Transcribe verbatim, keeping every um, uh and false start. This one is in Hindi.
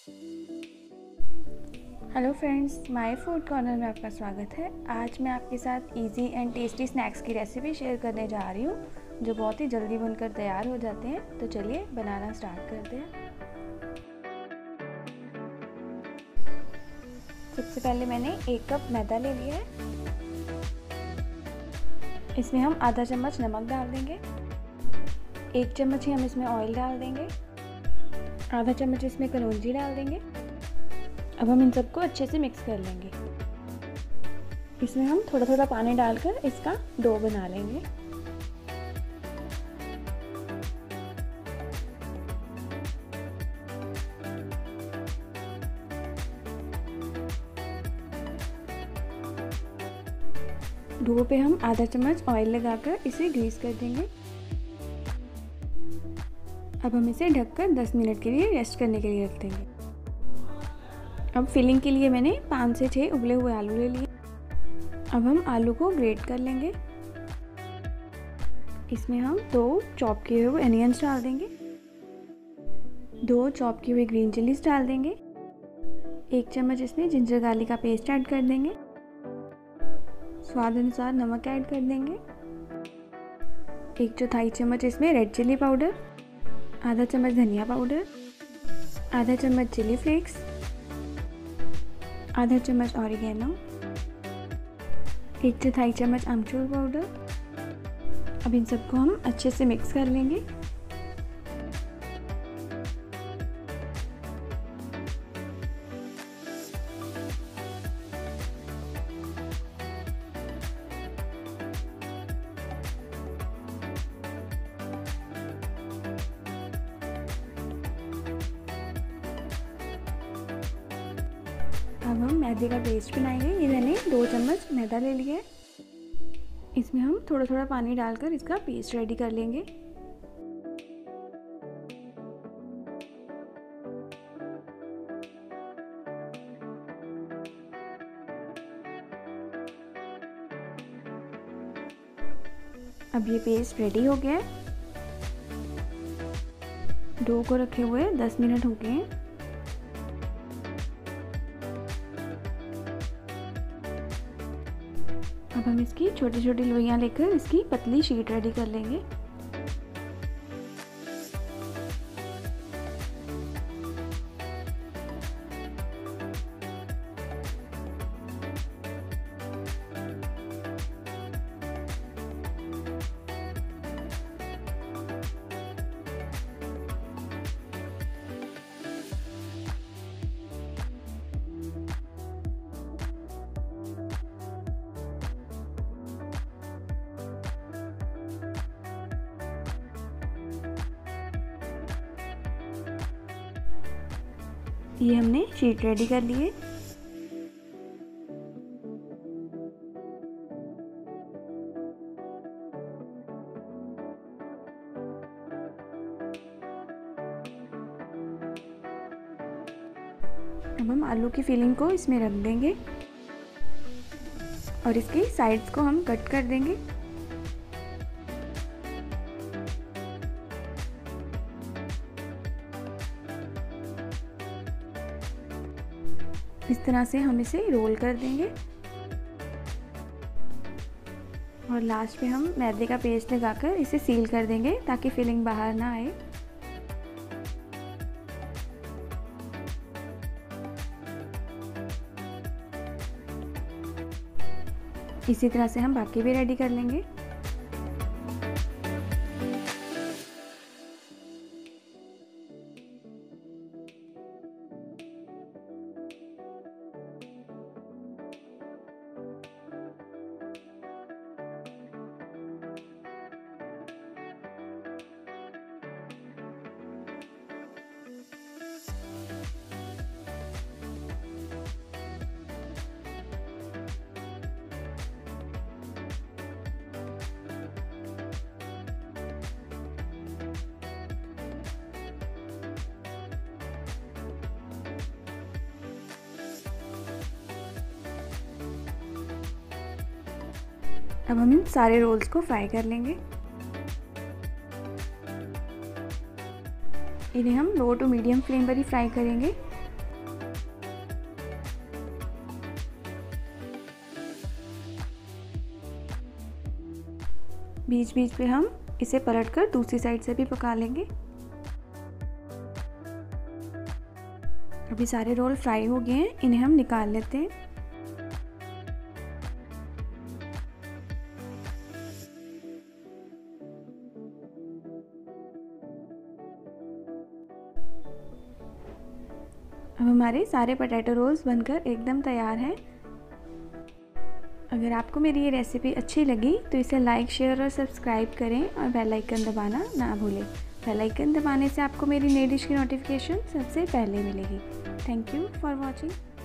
Hello friends, my food corner में आपका स्वागत है। आज मैं आपके साथ इजी एंड टेस्टी स्नैक्स की रेसिपी शेयर करने जा रही हूँ, जो बहुत ही जल्दी बनकर तैयार हो जाते हैं। तो चलिए बनाना स्टार्ट करते हैं। सबसे पहले मैंने एक कप मैदा ले लिया है। इसमें हम आधा चम्मच नमक डाल देंगे। एक चम्मच ही हम इसमें ऑयल डाल देंगे। आधा चम्मच इसमें कलौंजी डाल देंगे। अब हम इन सबको अच्छे से मिक्स कर लेंगे। इसमें हम थोड़ा थोड़ा पानी डालकर इसका डो बना लेंगे। डो पे हम आधा चम्मच ऑयल लगाकर इसे ग्रीस कर देंगे। अब हम इसे ढककर दस मिनट के लिए रेस्ट करने के लिए रख देंगे। अब फिलिंग के लिए मैंने पाँच से छः उबले हुए आलू ले लिए। अब हम आलू को ग्रेट कर लेंगे। इसमें हम दो चॉप किए हुए अनियंस डाल देंगे। दो चॉप की हुई ग्रीन चिलीज डाल देंगे। एक चम्मच इसमें जिंजर गार्लिक का पेस्ट ऐड कर देंगे। स्वाद अनुसार नमक ऐड कर देंगे। एक चौथाई चम्मच इसमें रेड चिली पाउडर, आधा चम्मच धनिया पाउडर, आधा चम्मच चिली फ्लेक्स, आधा चम्मच ऑरिगेनो, एक चौथाई चम्मच आमचूर पाउडर। अब इन सबको हम अच्छे से मिक्स कर लेंगे। अब हम मैदे का पेस्ट बनाएंगे। ये मैंने दो चम्मच मैदा ले लिया है। इसमें हम थोड़ा थोड़ा पानी डालकर इसका पेस्ट रेडी कर लेंगे। अब ये पेस्ट रेडी हो गया है। डो को रखे हुए दस मिनट हो गए हैं। अब हम इसकी छोटी छोटी लोइयां लेकर इसकी पतली शीट रेडी कर लेंगे। ये हमने शीट रेडी कर ली है। अब हम आलू की फिलिंग को इसमें रख देंगे और इसकी साइड्स को हम कट कर देंगे। इस तरह से हम इसे रोल कर देंगे और लास्ट में हम मैदे का पेस्ट लगाकर इसे सील कर देंगे ताकि फिलिंग बाहर ना आए। इसी तरह से हम बाकी भी रेडी कर लेंगे। अब हम इन सारे रोल्स को फ्राई कर लेंगे। इन्हें हम लो टू मीडियम फ्लेम पर ही फ्राई करेंगे बीच बीच में हम इसे पलटकर दूसरी साइड से भी पका लेंगे। अभी सारे रोल फ्राई हो गए हैं, इन्हें हम निकाल लेते हैं। अब हमारे सारे पोटैटो रोल्स बनकर एकदम तैयार हैं। अगर आपको मेरी ये रेसिपी अच्छी लगी तो इसे लाइक, शेयर और सब्सक्राइब करें और बेल आइकन दबाना ना भूलें। बेल आइकन दबाने से आपको मेरी नई डिश की नोटिफिकेशन सबसे पहले मिलेगी। Thank you for watching.